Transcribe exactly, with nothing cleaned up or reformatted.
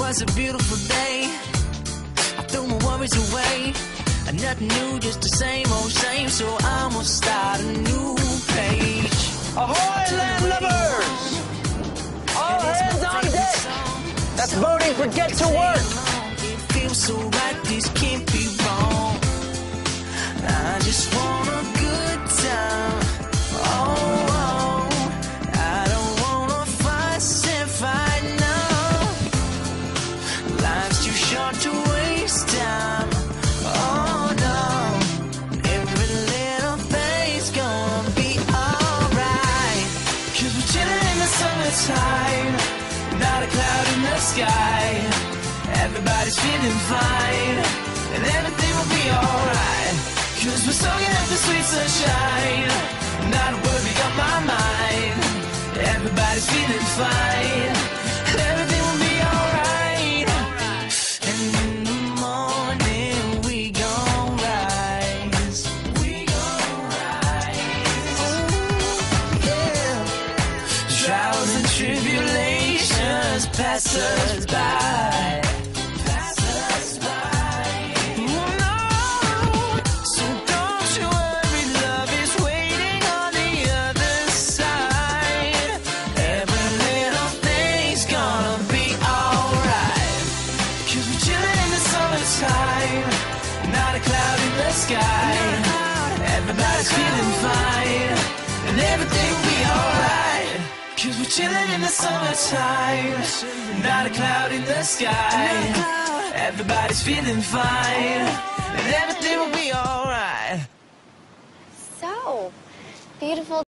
was a beautiful day. I threw my worries away. Nothing new, just the same old same. So I'ma start a new page. Ahoy, landlubbers! All hands on deck! That's voting for Get to Work! It feels so right, this can't be wrong. I just want a good time. Oh, oh. I don't wanna fuss and fight now. Life's too short to waste time. Oh no, every little thing's gonna be alright. Cause we're chilling in the summertime, not a cloud in the sky. Everybody's feeling fine, and everything will be alright. Cause we're soaking up the sweet sunshine, not a worry on my mind. Everybody's feeling fine, and everything will be alright. And in the morning we gon' rise, we gon' rise. Ooh, yeah. Trials and tribulations pass us by. Not a cloud in the sky. Everybody's feeling fine, and everything will be alright. Cause we're chilling in the summertime. Not a cloud in the sky. Everybody's feeling fine, and everything will be alright. So beautiful.